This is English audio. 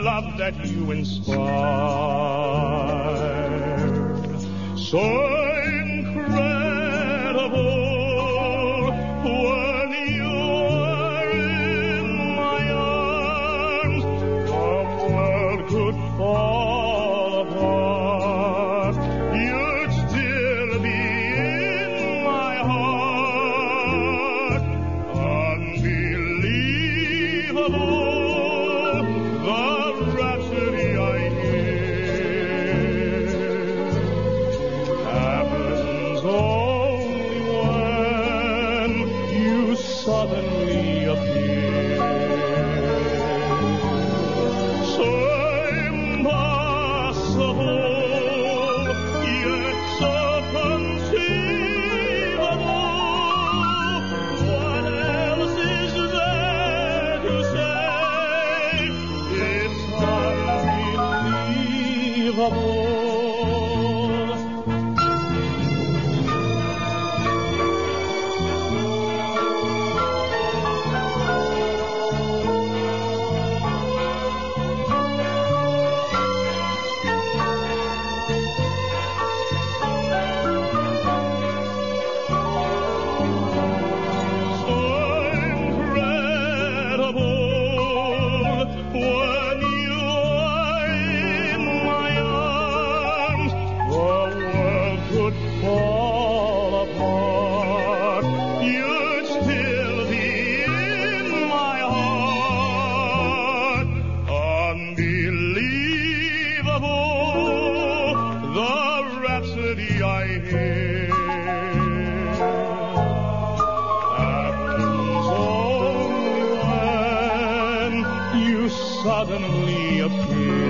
love that you inspire. So incredible. When you are in my arms, the world could fall apart. You'd still be in my heart. Unbelievable. Suddenly appear, so impossible, yet so conceivable. What else is there to say? It's unbelievable. Suddenly appear.